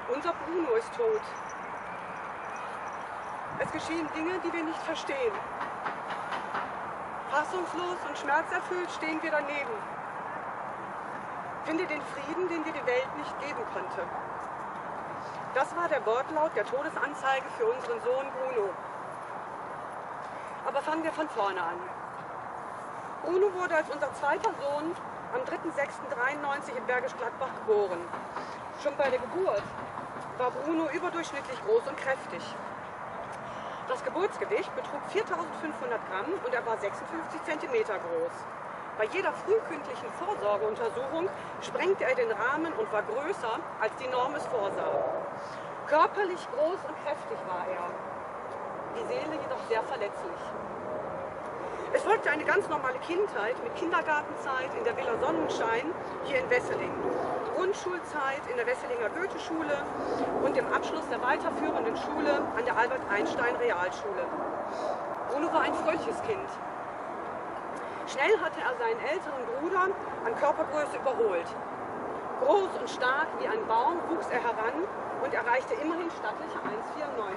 Unser Bruno ist tot. Es geschehen Dinge, die wir nicht verstehen. Fassungslos und schmerzerfüllt stehen wir daneben. Finde den Frieden, den dir die Welt nicht geben konnte. Das war der Wortlaut der Todesanzeige für unseren Sohn Bruno. Aber fangen wir von vorne an. Bruno wurde als unser zweiter Sohn am 3.6.93 in Bergisch Gladbach geboren. Schon bei der Geburt war Bruno überdurchschnittlich groß und kräftig. Das Geburtsgewicht betrug 4.500 Gramm und er war 56 Zentimeter groß. Bei jeder frühkindlichen Vorsorgeuntersuchung sprengte er den Rahmen und war größer, als die Norm es vorsah. Körperlich groß und kräftig war er, die Seele jedoch sehr verletzlich. Es folgte eine ganz normale Kindheit mit Kindergartenzeit in der Villa Sonnenschein hier in Wesseling, Grundschulzeit in der Wesselinger Goetheschule und dem Abschluss der weiterführenden Schule an der Albert-Einstein-Realschule. Bruno war ein fröhliches Kind. Schnell hatte er seinen älteren Bruder an Körpergröße überholt. Groß und stark wie ein Baum wuchs er heran und erreichte immerhin stattliche 1,94.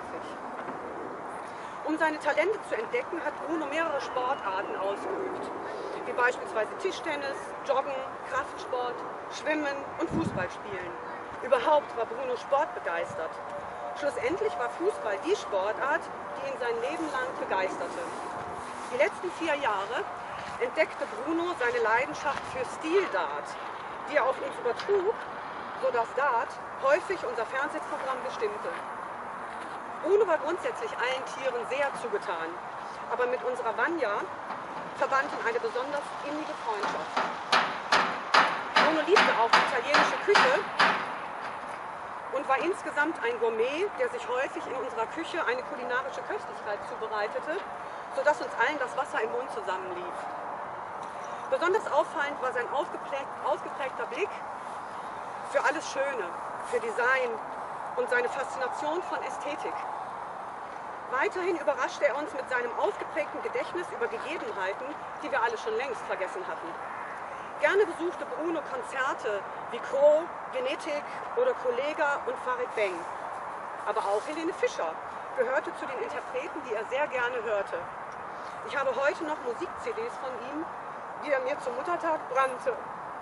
Um seine Talente zu entdecken, hat Bruno mehrere Sportarten ausgeübt, wie beispielsweise Tischtennis, Joggen, Kraftsport, Schwimmen und Fußballspielen. Überhaupt war Bruno sportbegeistert. Schlussendlich war Fußball die Sportart, die ihn sein Leben lang begeisterte. Die letzten 4 Jahre entdeckte Bruno seine Leidenschaft für Stil-Dart, die er auf uns übertrug, sodass Dart häufig unser Fernsehprogramm bestimmte. Bruno war grundsätzlich allen Tieren sehr zugetan, aber mit unserer Vanya verband ihn eine besonders innige Freundschaft. Bruno liebte auch die italienische Küche und war insgesamt ein Gourmet, der sich häufig in unserer Küche eine kulinarische Köstlichkeit zubereitete, sodass uns allen das Wasser im Mund zusammenlief. Besonders auffallend war sein ausgeprägter Blick für alles Schöne, für Design und seine Faszination von Ästhetik. Weiterhin überraschte er uns mit seinem ausgeprägten Gedächtnis über Gegebenheiten, die wir alle schon längst vergessen hatten. Gerne besuchte Bruno Konzerte wie Crow, Genetik oder Kollega und Farid Bang. Aber auch Helene Fischer gehörte zu den Interpreten, die er sehr gerne hörte. Ich habe heute noch Musik-CDs von ihm, die er mir zum Muttertag brannte.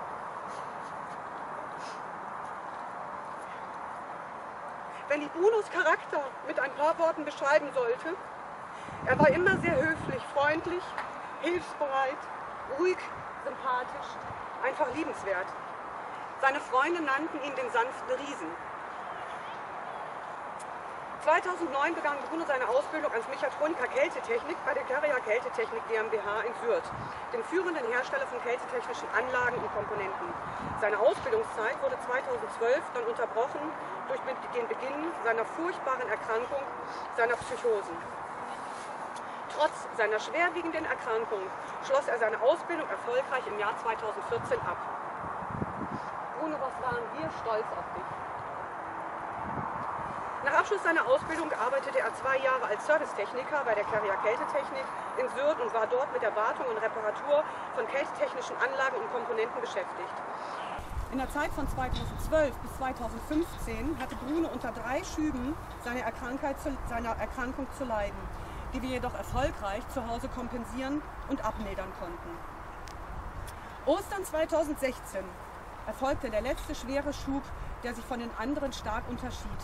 Wenn ich Brunos Charakter mit ein paar Worten beschreiben sollte, er war immer sehr höflich, freundlich, hilfsbereit, ruhig, sympathisch, einfach liebenswert. Seine Freunde nannten ihn den sanften Riesen. 2009 begann Bruno seine Ausbildung als Mechatroniker Kältetechnik bei der Carrier Kältetechnik GmbH in Fürth, dem führenden Hersteller von kältetechnischen Anlagen und Komponenten. Seine Ausbildungszeit wurde 2012 dann unterbrochen durch den Beginn seiner furchtbaren Erkrankung, seiner Psychosen. Trotz seiner schwerwiegenden Erkrankung schloss er seine Ausbildung erfolgreich im Jahr 2014 ab. Bruno, was waren wir stolz auf dich? Nach Abschluss seiner Ausbildung arbeitete er 2 Jahre als Servicetechniker bei der Carrier Kältetechnik in Sürth und war dort mit der Wartung und Reparatur von kältetechnischen Anlagen und Komponenten beschäftigt. In der Zeit von 2012 bis 2015 hatte Bruno unter 3 Schüben seiner Erkrankung zu leiden, die wir jedoch erfolgreich zu Hause kompensieren und abmildern konnten. Ostern 2016 erfolgte der letzte schwere Schub, der sich von den anderen stark unterschied.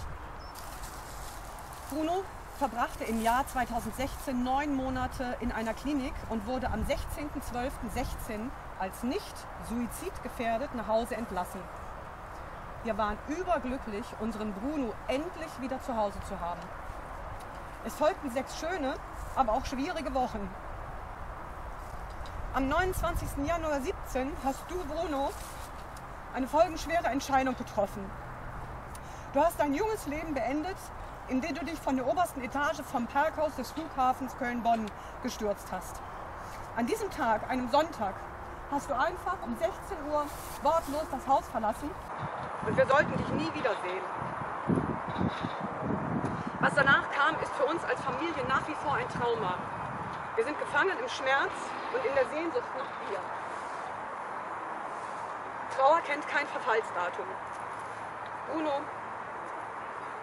Bruno verbrachte im Jahr 2016 9 Monate in einer Klinik und wurde am 16.12.16 als nicht suizidgefährdet nach Hause entlassen. Wir waren überglücklich, unseren Bruno endlich wieder zu Hause zu haben. Es folgten 6 schöne, aber auch schwierige Wochen. Am 29. Januar 2017 hast du, Bruno, eine folgenschwere Entscheidung getroffen. Du hast dein junges Leben beendet, indem du dich von der obersten Etage vom Parkhaus des Flughafens Köln-Bonn gestürzt hast. An diesem Tag, einem Sonntag, hast du einfach um 16 Uhr wortlos das Haus verlassen und wir sollten dich nie wiedersehen. Was danach kam, ist für uns als Familie nach wie vor ein Trauma. Wir sind gefangen im Schmerz und in der Sehnsucht nach dir. Trauer kennt kein Verfallsdatum. Bruno,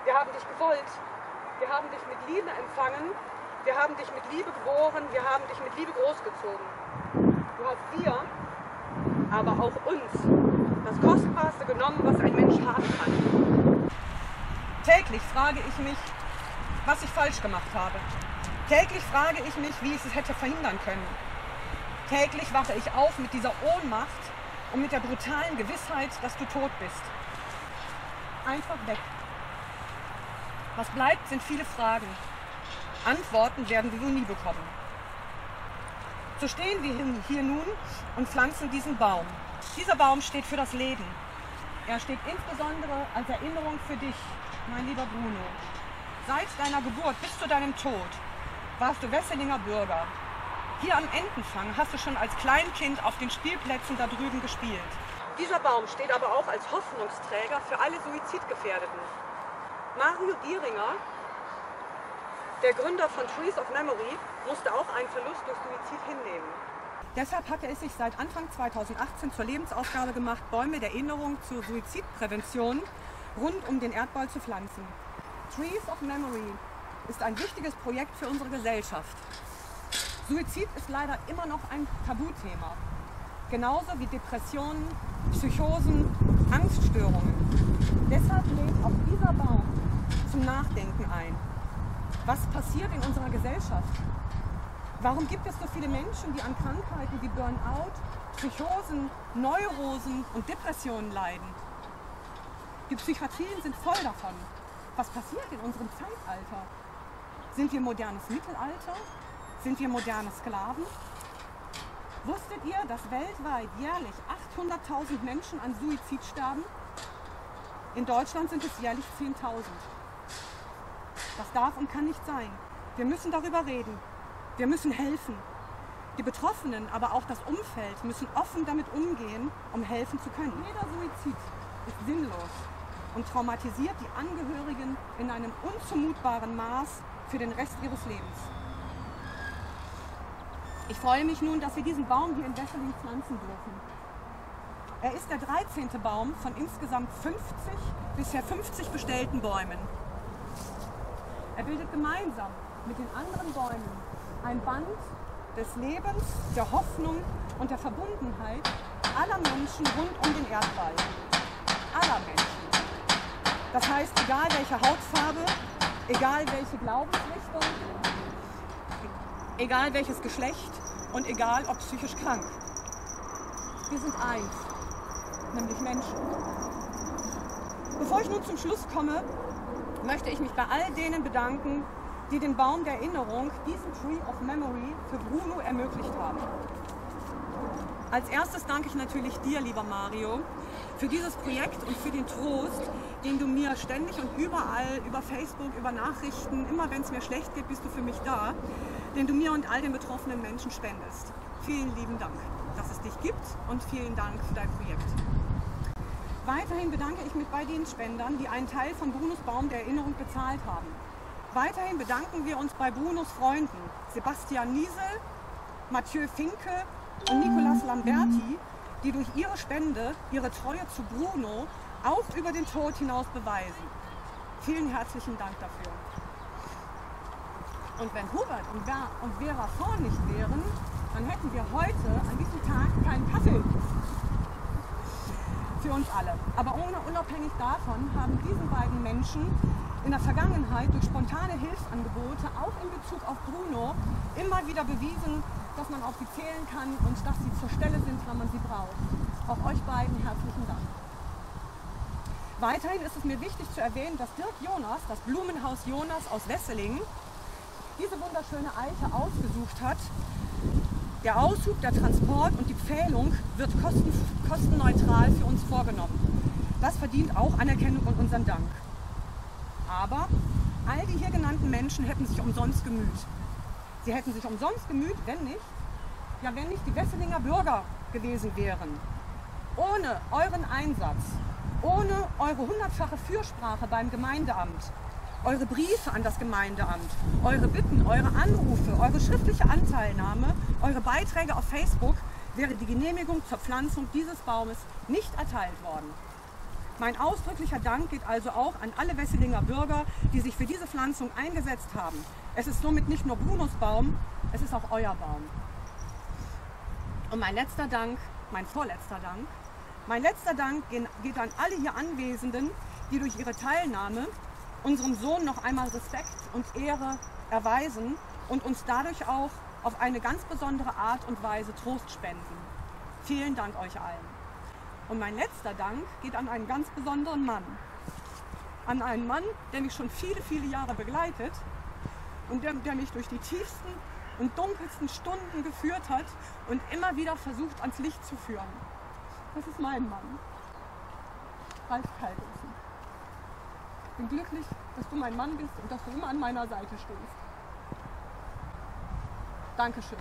Wir haben dich gewollt. Wir haben dich mit Liebe empfangen. Wir haben dich mit Liebe geboren. Wir haben dich mit Liebe großgezogen. Du hast dir, aber auch uns, das Kostbarste genommen, was ein Mensch haben kann. Täglich frage ich mich, was ich falsch gemacht habe. Täglich frage ich mich, wie ich es hätte verhindern können. Täglich wache ich auf mit dieser Ohnmacht und mit der brutalen Gewissheit, dass du tot bist. Einfach weg. Was bleibt, sind viele Fragen. Antworten werden wir nie bekommen. So stehen wir hier nun und pflanzen diesen Baum. Dieser Baum steht für das Leben. Er steht insbesondere als Erinnerung für dich, mein lieber Bruno. Seit deiner Geburt bis zu deinem Tod warst du Wesselinger Bürger. Hier am Entenfang hast du schon als Kleinkind auf den Spielplätzen da drüben gespielt. Dieser Baum steht aber auch als Hoffnungsträger für alle Suizidgefährdeten. Mario Dieringer, der Gründer von Trees of Memory, musste auch einen Verlust durch Suizid hinnehmen. Deshalb hatte es sich seit Anfang 2018 zur Lebensaufgabe gemacht, Bäume der Erinnerung zur Suizidprävention rund um den Erdball zu pflanzen. Trees of Memory ist ein wichtiges Projekt für unsere Gesellschaft. Suizid ist leider immer noch ein Tabuthema. Genauso wie Depressionen, Psychosen, Angststörungen. Deshalb lädt auch dieser Baum zum Nachdenken ein. Was passiert in unserer Gesellschaft? Warum gibt es so viele Menschen, die an Krankheiten wie Burnout, Psychosen, Neurosen und Depressionen leiden? Die Psychiatrien sind voll davon. Was passiert in unserem Zeitalter? Sind wir modernes Mittelalter? Sind wir moderne Sklaven? Wusstet ihr, dass weltweit jährlich 800.000 Menschen an Suizid sterben? In Deutschland sind es jährlich 10.000. Das darf und kann nicht sein. Wir müssen darüber reden. Wir müssen helfen. Die Betroffenen, aber auch das Umfeld müssen offen damit umgehen, um helfen zu können. Jeder Suizid ist sinnlos und traumatisiert die Angehörigen in einem unzumutbaren Maß für den Rest ihres Lebens. Ich freue mich nun, dass wir diesen Baum hier in Wesseling pflanzen dürfen. Er ist der 13. Baum von insgesamt bisher 50 bestellten Bäumen. Er bildet gemeinsam mit den anderen Bäumen ein Band des Lebens, der Hoffnung und der Verbundenheit aller Menschen rund um den Erdball. Aller Menschen. Das heißt, egal welche Hautfarbe, egal welche Glaubensrichtung, egal welches Geschlecht und egal ob psychisch krank. Wir sind eins, nämlich Menschen. Bevor ich nun zum Schluss komme, möchte ich mich bei all denen bedanken, die den Baum der Erinnerung, diesen Tree of Memory, für Bruno ermöglicht haben. Als erstes danke ich natürlich dir, lieber Mario, für dieses Projekt und für den Trost, den du mir ständig und überall, über Facebook, über Nachrichten, immer wenn es mir schlecht geht, bist du für mich da, den du mir und all den betroffenen Menschen spendest. Vielen lieben Dank, dass es dich gibt und vielen Dank für dein Projekt. Weiterhin bedanke ich mich bei den Spendern, die einen Teil von Brunos Baum der Erinnerung bezahlt haben. Weiterhin bedanken wir uns bei Brunos Freunden Sebastian Niesel, Mathieu Finke und Nicolas Lamberti, die durch ihre Spende ihre Treue zu Bruno auch über den Tod hinaus beweisen. Vielen herzlichen Dank dafür. Und wenn Hubert und Vera Vorn nicht wären, dann hätten wir heute an diesem Tag keinen Kaffee. Für uns alle. Aber unabhängig davon haben diese beiden Menschen in der Vergangenheit durch spontane Hilfsangebote, auch in Bezug auf Bruno, immer wieder bewiesen, dass man auf sie zählen kann und dass sie zur Stelle sind, wenn man sie braucht. Auch euch beiden herzlichen Dank. Weiterhin ist es mir wichtig zu erwähnen, dass Dirk Jonas, das Blumenhaus Jonas aus Wesseling, diese wunderschöne Eiche ausgesucht hat. Der Aushub, der Transport und die Pfählung wird kostenneutral für uns vorgenommen. Das verdient auch Anerkennung und unseren Dank. Aber all die hier genannten Menschen hätten sich umsonst gemüht. Sie hätten sich umsonst gemüht, wenn nicht die Wesselinger Bürger gewesen wären. Ohne euren Einsatz, ohne eure 100-fache Fürsprache beim Gemeindeamt, eure Briefe an das Gemeindeamt, eure Bitten, eure Anrufe, eure schriftliche Anteilnahme, eure Beiträge auf Facebook, wäre die Genehmigung zur Pflanzung dieses Baumes nicht erteilt worden. Mein ausdrücklicher Dank geht also auch an alle Wesselinger Bürger, die sich für diese Pflanzung eingesetzt haben. Es ist somit nicht nur Brunos Baum, es ist auch euer Baum. Und mein letzter Dank, mein vorletzter Dank, mein letzter Dank geht an alle hier Anwesenden, die durch ihre Teilnahme unserem Sohn noch einmal Respekt und Ehre erweisen und uns dadurch auch auf eine ganz besondere Art und Weise Trost spenden. Vielen Dank euch allen. Und mein letzter Dank geht an einen ganz besonderen Mann. An einen Mann, der mich schon viele, viele Jahre begleitet und der mich durch die tiefsten und dunkelsten Stunden geführt hat und immer wieder versucht, ans Licht zu führen. Das ist mein Mann, Ralf Kalkofen. Ich bin glücklich, dass du mein Mann bist und dass du immer an meiner Seite stehst. Dankeschön.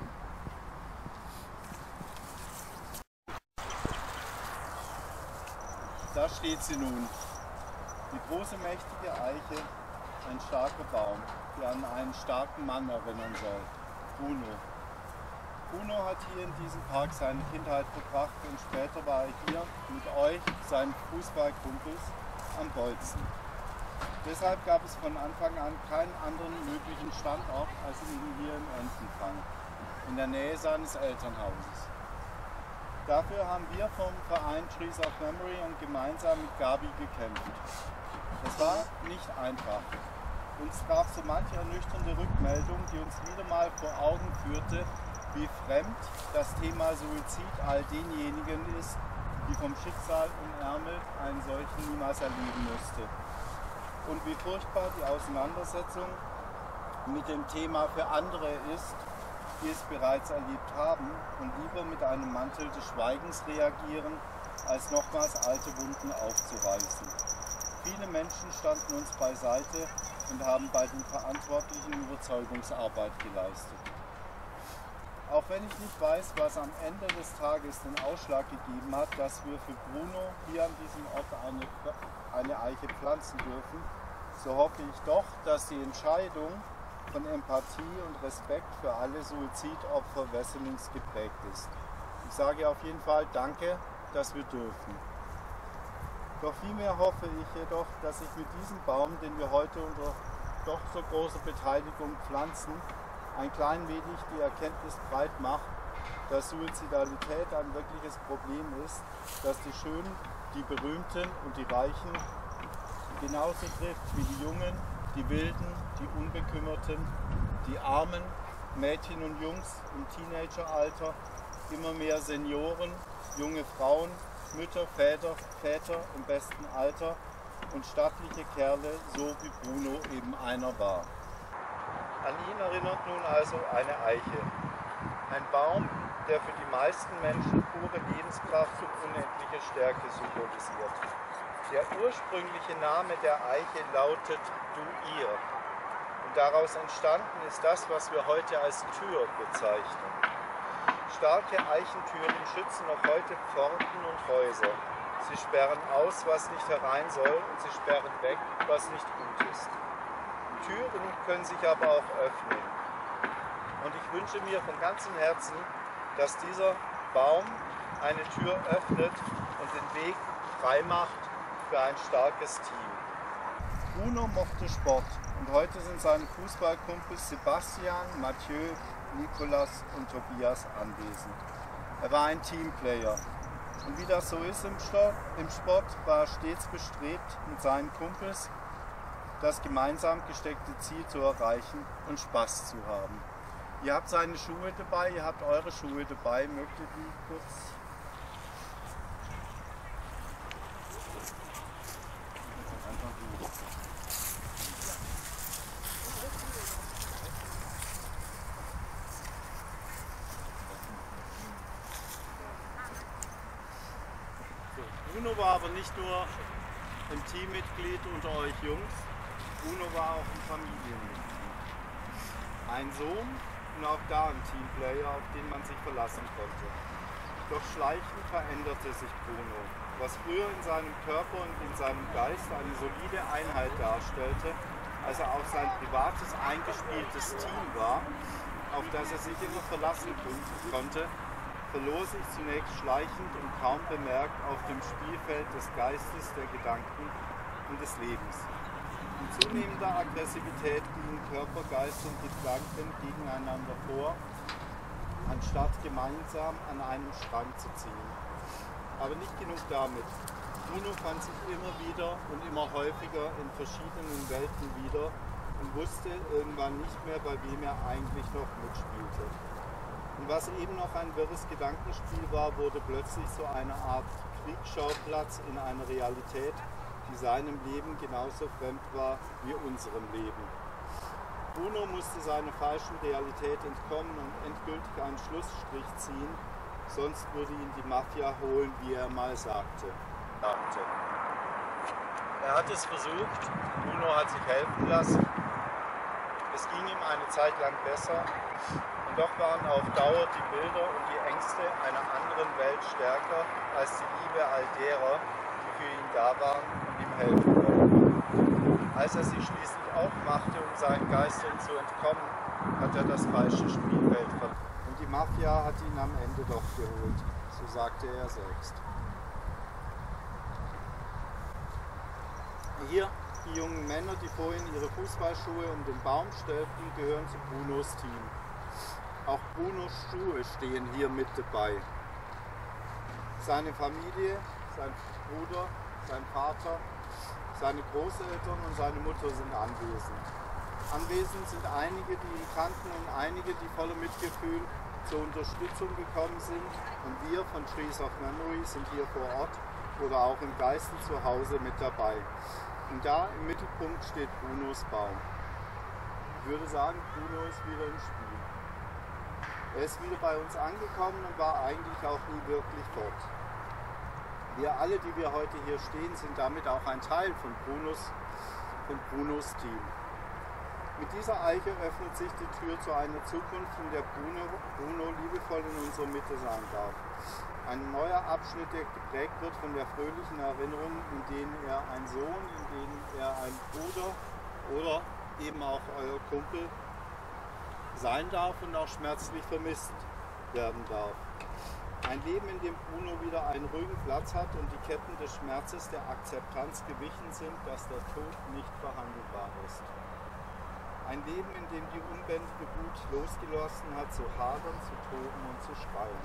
Da steht sie nun, die große mächtige Eiche, ein starker Baum, der an einen starken Mann erinnern soll, Bruno. Bruno hat hier in diesem Park seine Kindheit verbracht und später war er hier mit euch, seinen Fußballkumpels, am Bolzen. Deshalb gab es von Anfang an keinen anderen möglichen Standort als eben hier in Entenfang, in der Nähe seines Elternhauses. Dafür haben wir vom Verein Trees of Memory und gemeinsam mit Gabi gekämpft. Es war nicht einfach. Uns traf so manche ernüchternde Rückmeldung, die uns wieder mal vor Augen führte, wie fremd das Thema Suizid all denjenigen ist, die vom Schicksal umärmelt einen solchen niemals erleben musste. Und wie furchtbar die Auseinandersetzung mit dem Thema für andere ist, die es bereits erlebt haben und lieber mit einem Mantel des Schweigens reagieren, als nochmals alte Wunden aufzureißen. Viele Menschen standen uns beiseite und haben bei den Verantwortlichen Überzeugungsarbeit geleistet. Auch wenn ich nicht weiß, was am Ende des Tages den Ausschlag gegeben hat, dass wir für Bruno hier an diesem Ort eine Eiche pflanzen dürfen, so hoffe ich doch, dass die Entscheidung von Empathie und Respekt für alle Suizidopfer Wesselings geprägt ist. Ich sage auf jeden Fall Danke, dass wir dürfen. Doch vielmehr hoffe ich jedoch, dass ich mit diesem Baum, den wir heute unter doch so großer Beteiligung pflanzen, ein klein wenig die Erkenntnis breit macht, dass Suizidalität ein wirkliches Problem ist, dass die Schönen, die Berühmten und die Reichen genauso trifft wie die Jungen, die Wilden, die Unbekümmerten, die Armen, Mädchen und Jungs im Teenageralter, immer mehr Senioren, junge Frauen, Mütter, Väter im besten Alter und stattliche Kerle, so wie Bruno eben einer war. An ihn erinnert nun also eine Eiche. Ein Baum, der für die meisten Menschen pure Lebenskraft und unendliche Stärke symbolisiert. Der ursprüngliche Name der Eiche lautet Du-Ir. Und daraus entstanden ist das, was wir heute als Tür bezeichnen. Starke Eichentüren schützen noch heute Pforten und Häuser. Sie sperren aus, was nicht herein soll, und sie sperren weg, was nicht gut ist. Türen können sich aber auch öffnen. Und ich wünsche mir von ganzem Herzen, dass dieser Baum eine Tür öffnet und den Weg frei macht für ein starkes Team. Bruno mochte Sport und heute sind seine Fußballkumpels Sebastian, Mathieu, Nicolas und Tobias anwesend. Er war ein Teamplayer und wie das so ist im Sport, war er stets bestrebt, mit seinen Kumpels das gemeinsam gesteckte Ziel zu erreichen und Spaß zu haben. Ihr habt seine Schuhe dabei, ihr habt eure Schuhe dabei. Möchtet ihr die kurz? Bruno war aber nicht nur ein Teammitglied unter euch Jungs, Bruno war auch ein Familienmitglied. Ein Sohn und auch da ein Teamplayer, auf den man sich verlassen konnte. Doch schleichend veränderte sich Bruno. Was früher in seinem Körper und in seinem Geist eine solide Einheit darstellte, als er auch sein privates, eingespieltes Team war, auf das er sich immer verlassen konnte, verlor sich zunächst schleichend und kaum bemerkt auf dem Spielfeld des Geistes, der Gedanken und des Lebens. In zunehmender Aggressivität gingen Körper, Geist und Gedanken gegeneinander vor, anstatt gemeinsam an einem Strang zu ziehen. Aber nicht genug damit. Bruno fand sich immer wieder und immer häufiger in verschiedenen Welten wieder und wusste irgendwann nicht mehr, bei wem er eigentlich noch mitspielte. Und was eben noch ein wirres Gedankenspiel war, wurde plötzlich so eine Art Kriegsschauplatz in einer Realität, die seinem Leben genauso fremd war wie unserem Leben. Bruno musste seiner falschen Realität entkommen und endgültig einen Schlussstrich ziehen, sonst würde ihn die Mafia holen, wie er mal sagte. Er hat es versucht, Bruno hat sich helfen lassen, es ging ihm eine Zeit lang besser und doch waren auf Dauer die Bilder und die Ängste einer anderen Welt stärker als die Liebe all derer, die für ihn da waren und ihm helfen wollten. Als er sich schließlich aufmachte, um seinen Geistern zu entkommen, hat er das falsche Spielfeld verlassen. Und die Mafia hat ihn am Ende doch geholt, so sagte er selbst. Hier, die jungen Männer, die vorhin ihre Fußballschuhe um den Baum stellten, gehören zu Brunos Team. Auch Brunos Schuhe stehen hier mit dabei. Seine Familie, sein Bruder, sein Vater, seine Großeltern und seine Mutter sind anwesend. Anwesend sind einige, die ihn kannten und einige, die voller Mitgefühl zur Unterstützung gekommen sind. Und wir von Trees of Memory sind hier vor Ort oder auch im Geiste zu Hause mit dabei. Und da im Mittelpunkt steht Brunos Baum. Ich würde sagen, Bruno ist wieder im Spiel. Er ist wieder bei uns angekommen und war eigentlich auch nie wirklich fort. Wir alle, die wir heute hier stehen, sind damit auch ein Teil von Brunos Team. Mit dieser Eiche öffnet sich die Tür zu einer Zukunft, in der Bruno liebevoll in unserer Mitte sein darf. Ein neuer Abschnitt, der geprägt wird von der fröhlichen Erinnerung, in denen er ein Sohn, in denen er ein Bruder oder eben auch euer Kumpel sein darf und auch schmerzlich vermisst werden darf. Ein Leben, in dem Bruno wieder einen ruhigen Platz hat und die Ketten des Schmerzes der Akzeptanz gewichen sind, dass der Tod nicht verhandelbar ist. Ein Leben, in dem die unbändige Wut losgelassen hat, zu hadern, zu toben und zu schreien.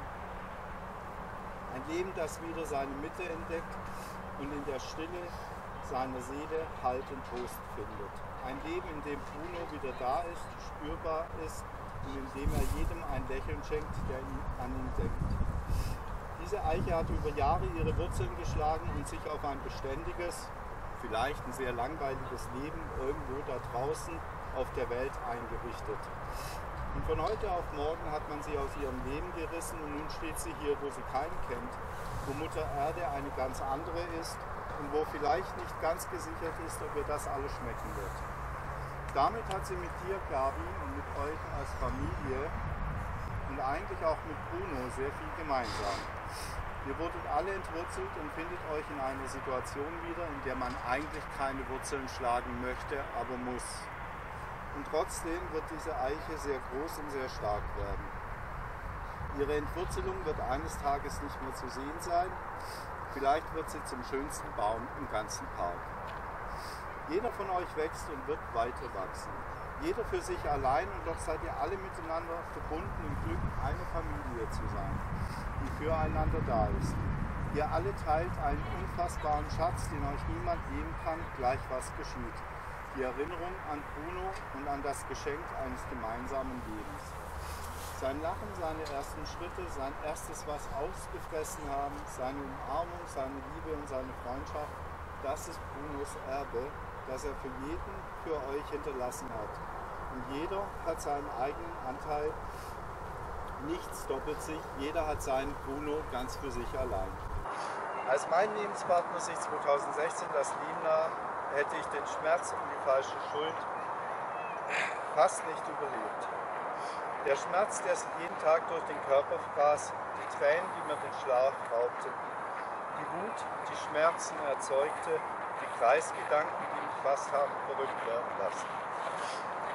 Ein Leben, das wieder seine Mitte entdeckt und in der Stille seiner Seele Halt und Trost findet. Ein Leben, in dem Bruno wieder da ist, spürbar ist und in dem er jedem ein Lächeln schenkt, der an ihn denkt. Diese Eiche hat über Jahre ihre Wurzeln geschlagen und sich auf ein beständiges, vielleicht ein sehr langweiliges Leben irgendwo da draußen auf der Welt eingerichtet. Und von heute auf morgen hat man sie aus ihrem Leben gerissen und nun steht sie hier, wo sie keinen kennt, wo Mutter Erde eine ganz andere ist und wo vielleicht nicht ganz gesichert ist, ob ihr das alles schmecken wird. Damit hat sie mit dir, Gabi, und mit euch als Familie und eigentlich auch mit Bruno sehr viel gemeinsam. Ihr wurdet alle entwurzelt und findet euch in einer Situation wieder, in der man eigentlich keine Wurzeln schlagen möchte, aber muss. Und trotzdem wird diese Eiche sehr groß und sehr stark werden. Ihre Entwurzelung wird eines Tages nicht mehr zu sehen sein. Vielleicht wird sie zum schönsten Baum im ganzen Park. Jeder von euch wächst und wird weiter wachsen. Jeder für sich allein und doch seid ihr alle miteinander verbunden im Glück, eine Familie zu sein, die füreinander da ist. Ihr alle teilt einen unfassbaren Schatz, den euch niemand nehmen kann, gleich was geschieht. Die Erinnerung an Bruno und an das Geschenk eines gemeinsamen Lebens. Sein Lachen, seine ersten Schritte, sein erstes was ausgefressen haben, seine Umarmung, seine Liebe und seine Freundschaft, das ist Brunos Erbe, das er für jeden, für euch hinterlassen hat. Und jeder hat seinen eigenen Anteil, nichts doppelt sich, jeder hat seinen Bruno ganz für sich allein. Als mein Lebenspartner sich 2016 das Leben nahm, hätte ich den Schmerz und die falsche Schuld fast nicht überlebt. Der Schmerz, der sich jeden Tag durch den Körper fraß, die Tränen, die mir den Schlaf raubten, die Wut, die Schmerzen erzeugte, die Kreisgedanken, die mich fast haben verrückt werden lassen.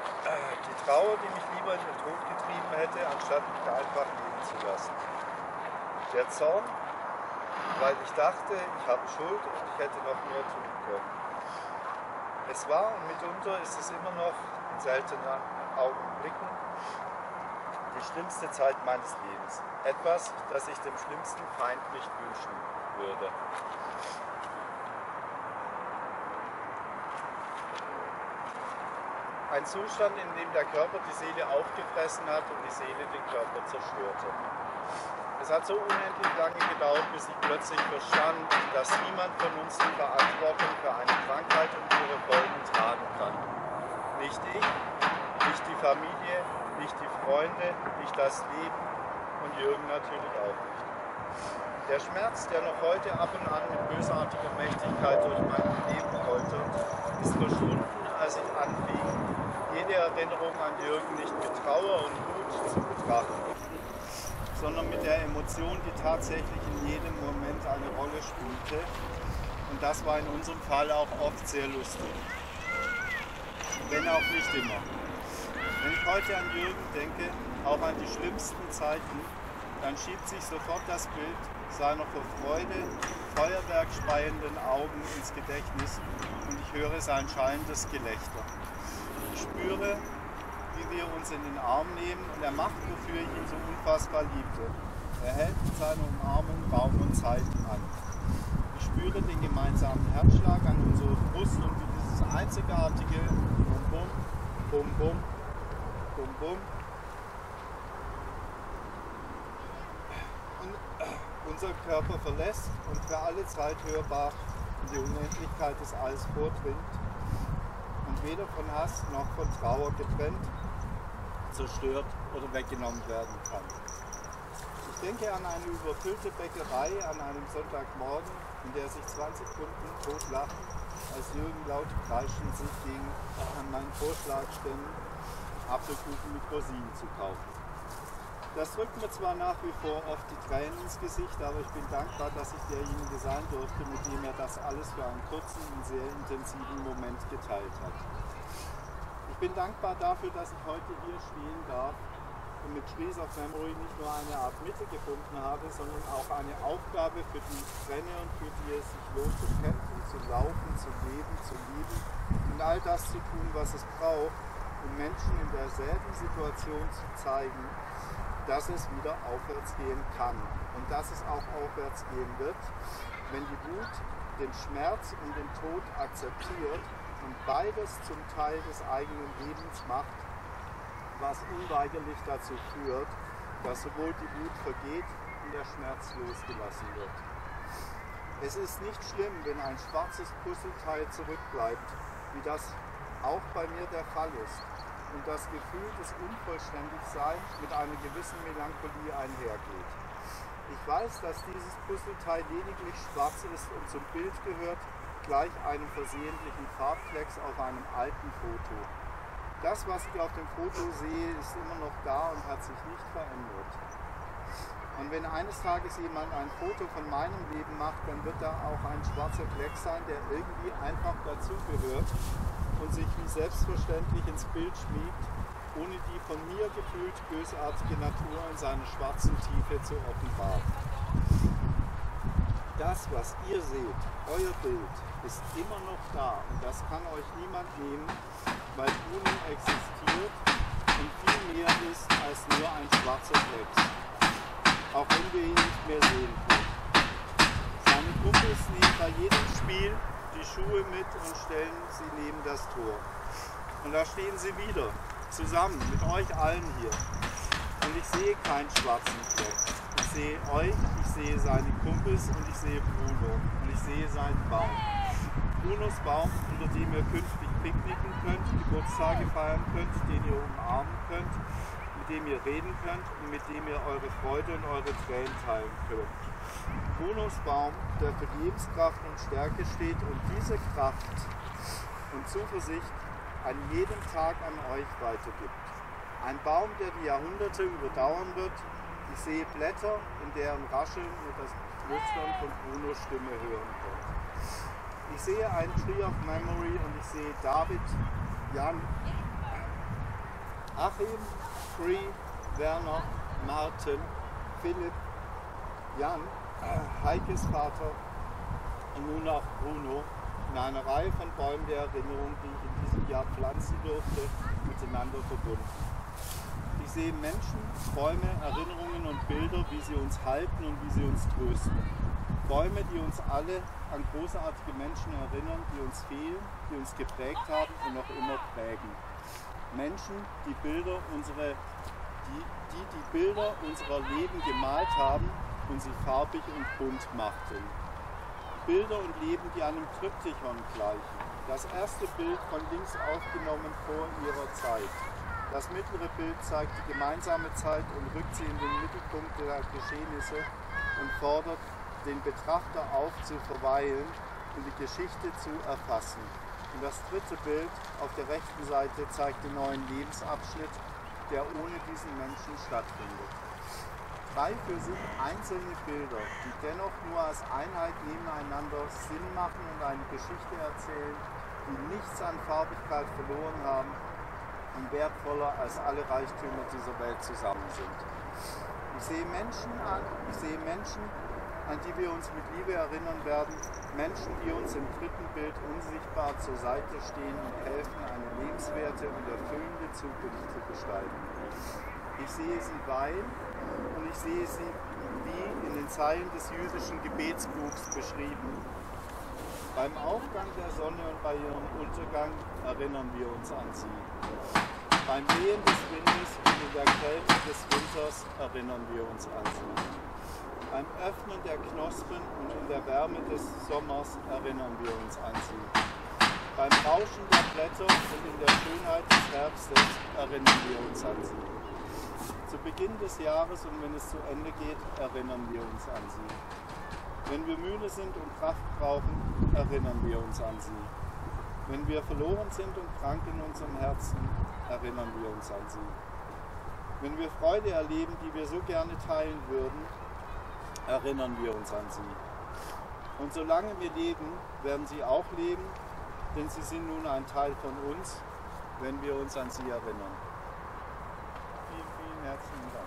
Die Trauer, die mich lieber in den Tod getrieben hätte, anstatt mich einfach leben zu lassen. Der Zorn, weil ich dachte, ich habe Schuld und ich hätte noch mehr tun können. Es war und mitunter ist es immer noch in seltenen Augenblicken die schlimmste Zeit meines Lebens. Etwas, das ich dem schlimmsten Feind nicht wünschen würde. Ein Zustand, in dem der Körper die Seele aufgefressen hat und die Seele den Körper zerstörte. Es hat so unendlich lange gedauert, bis ich plötzlich verstand, dass niemand von uns die Verantwortung für eine Krankheit und ihre Folgen tragen kann. Nicht ich, nicht die Familie, nicht die Freunde, nicht das Leben und Jürgen natürlich auch nicht. Der Schmerz, der noch heute ab und an mit bösartiger Mächtigkeit durch mein Leben poltert, ist verschwunden, als ich anfing, jede Erinnerung an Jürgen nicht mit Trauer und Wut zu betrachten, sondern mit der Emotion, die tatsächlich in jedem Moment eine Rolle spielte. Und das war in unserem Fall auch oft sehr lustig. Wenn auch nicht immer. Wenn ich heute an Jürgen denke, auch an die schlimmsten Zeiten, dann schiebt sich sofort das Bild seiner vor Freude Feuerwerk speienden Augen ins Gedächtnis und ich höre sein schallendes Gelächter. Ich spüre, wie wir uns in den Arm nehmen und er macht, wofür ich ihn so unfassbar liebte. Er hält mit seiner Umarmung Raum und Zeit an. Ich spüre den gemeinsamen Herzschlag an unserer Brust und wie dieses einzigartige Bum-Bum, Bum-Bum, Bum-Bum unser Körper verlässt und für alle Zeit hörbar in die Unendlichkeit des Alls vordringt und weder von Hass noch von Trauer getrennt, zerstört oder weggenommen werden kann. Ich denke an eine überfüllte Bäckerei an einem Sonntagmorgen, in der sich 20 Kunden totlachen, als Jürgen laut kreischend sich gegen an meinen Vorschlag stemmen, Apfelkuchen mit Rosinen zu kaufen. Das drückt mir zwar nach wie vor oft die Tränen ins Gesicht, aber ich bin dankbar, dass ich derjenige sein durfte, mit dem er das alles für einen kurzen und sehr intensiven Moment geteilt hat. Ich bin dankbar dafür, dass ich heute hier stehen darf und mit Trees of Memory nicht nur eine Art Mitte gefunden habe, sondern auch eine Aufgabe, für die ich brenne und für die es sich lohnt zu kämpfen, zu laufen, zu leben, zu lieben und all das zu tun, was es braucht, um Menschen in derselben Situation zu zeigen, dass es wieder aufwärts gehen kann und dass es auch aufwärts gehen wird, wenn die Wut den Schmerz und den Tod akzeptiert und beides zum Teil des eigenen Lebens macht, was unweigerlich dazu führt, dass sowohl die Wut vergeht und der Schmerz losgelassen wird. Es ist nicht schlimm, wenn ein schwarzes Puzzleteil zurückbleibt, wie das auch bei mir der Fall ist, und das Gefühl des Unvollständigseins mit einer gewissen Melancholie einhergeht. Ich weiß, dass dieses Puzzleteil lediglich schwarz ist und zum Bild gehört, gleich einem versehentlichen Farbklecks auf einem alten Foto. Das, was ich auf dem Foto sehe, ist immer noch da und hat sich nicht verändert. Und wenn eines Tages jemand ein Foto von meinem Leben macht, dann wird da auch ein schwarzer Fleck sein, der irgendwie einfach dazugehört und sich wie selbstverständlich ins Bild schmiegt, ohne die von mir gefühlt bösartige Natur in seiner schwarzen Tiefe zu offenbaren. Das, was ihr seht, euer Bild, ist immer noch da und das kann euch niemand nehmen, weil Uno existiert und viel mehr ist als nur ein schwarzer Fleck, auch wenn wir ihn nicht mehr sehen können. Seine Kumpels nehmen bei jedem Spiel die Schuhe mit und stellen sie neben das Tor. Und da stehen sie wieder, zusammen mit euch allen hier. Und ich sehe keinen schwarzen Fleck. Ich sehe euch, ich sehe seine Kumpels und ich sehe Bruno. Und ich sehe seinen Baum. Brunos Baum, unter dem ihr künftig picknicken könnt, Geburtstage feiern könnt, den ihr umarmen könnt, mit dem ihr reden könnt und mit dem ihr eure Freude und eure Tränen teilen könnt. Brunos Baum, der für Lebenskraft und Stärke steht und diese Kraft und Zuversicht an jedem Tag an euch weitergibt. Ein Baum, der die Jahrhunderte überdauern wird. Ich sehe Blätter, in deren Rascheln ihr das Flüstern von Brunos Stimme hören könnt. Ich sehe ein Tree of Memory und ich sehe David, Jan, Achim, Free, Werner, Martin, Philipp, Jan, Heikes Vater und nun auch Bruno, in einer Reihe von Bäumen der Erinnerung, die ich in diesem Jahr pflanzen durfte, miteinander verbunden. Ich sehe Menschen, Bäume, Erinnerungen und Bilder, wie sie uns halten und wie sie uns trösten. Bäume, die uns alle an großartige Menschen erinnern, die uns fehlen, die uns geprägt haben und noch immer prägen. Menschen, die Bilder unserer Leben gemalt haben und sie farbig und bunt machten. Bilder und Leben, die einem Triptychon gleichen. Das erste Bild von links aufgenommen vor ihrer Zeit. Das mittlere Bild zeigt die gemeinsame Zeit und rückt sie in den Mittelpunkt der Geschehnisse und fordert den Betrachter auf, zu verweilen und die Geschichte zu erfassen. Und das dritte Bild auf der rechten Seite zeigt den neuen Lebensabschnitt, der ohne diesen Menschen stattfindet. 3 für sich einzelne Bilder, die dennoch nur als Einheit nebeneinander Sinn machen und eine Geschichte erzählen, die nichts an Farbigkeit verloren haben und wertvoller als alle Reichtümer dieser Welt zusammen sind. Ich sehe Menschen, an die wir uns mit Liebe erinnern werden, Menschen, die uns im dritten Bild unsichtbar zur Seite stehen und helfen, eine lebenswerte und erfüllende Zukunft zu gestalten. Ich sehe sie weinen und ich sehe sie wie in den Zeilen des jüdischen Gebetsbuchs beschrieben. Beim Aufgang der Sonne und bei ihrem Untergang erinnern wir uns an sie. Beim Wehen des Windes und in der Kälte des Winters erinnern wir uns an sie. Beim Öffnen der Knospen und in der Wärme des Sommers erinnern wir uns an sie. Beim Rauschen der Blätter und in der Schönheit des Herbstes erinnern wir uns an sie. Zu Beginn des Jahres und wenn es zu Ende geht, erinnern wir uns an sie. Wenn wir müde sind und Kraft brauchen, erinnern wir uns an sie. Wenn wir verloren sind und krank in unserem Herzen, erinnern wir uns an sie. Wenn wir Freude erleben, die wir so gerne teilen würden, erinnern wir uns an sie. Und solange wir leben, werden sie auch leben, denn sie sind nun ein Teil von uns, wenn wir uns an sie erinnern. Vielen, vielen herzlichen Dank.